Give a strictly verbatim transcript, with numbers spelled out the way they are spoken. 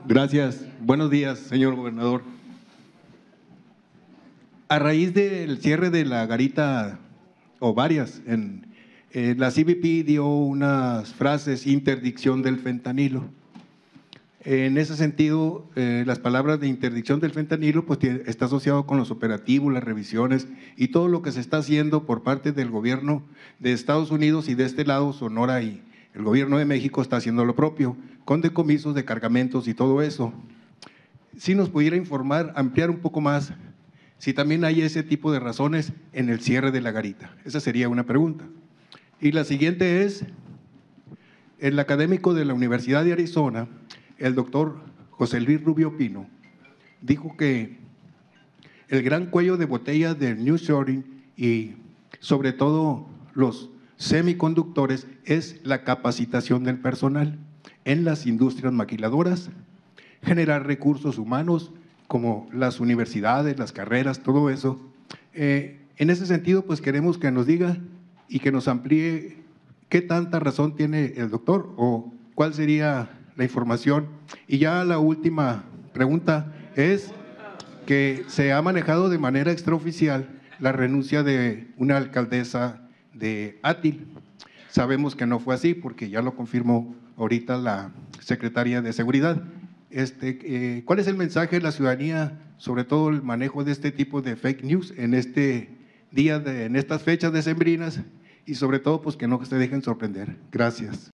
Gracias. Buenos días, señor gobernador. A raíz del cierre de la garita, o varias, en, eh, la C B P dio unas frases, interdicción del fentanilo. En ese sentido, eh, las palabras de interdicción del fentanilo pues está asociado con los operativos, las revisiones y todo lo que se está haciendo por parte del gobierno de Estados Unidos, y de este lado Sonora y el gobierno de México está haciendo lo propio, con decomisos de cargamentos y todo eso. Si nos pudiera informar, ampliar un poco más, si también hay ese tipo de razones en el cierre de la garita. Esa sería una pregunta. Y la siguiente es, el académico de la Universidad de Arizona, el doctor José Luis Rubio Pino, dijo que el gran cuello de botella del nearshoring y sobre todo los semiconductores es la capacitación del personal en las industrias maquiladoras, generar recursos humanos como las universidades, las carreras, todo eso. Eh, en ese sentido, pues queremos que nos diga y que nos amplíe qué tanta razón tiene el doctor o cuál sería la información. Y ya la última pregunta es que se ha manejado de manera extraoficial la renuncia de una alcaldesa de Àtil. Sabemos que no fue así porque ya lo confirmó ahorita la secretaria de Seguridad. Este, eh, ¿Cuál es el mensaje de la ciudadanía sobre todo el manejo de este tipo de fake news en este día, de, en estas fechas decembrinas, y sobre todo pues que no se dejen sorprender? Gracias.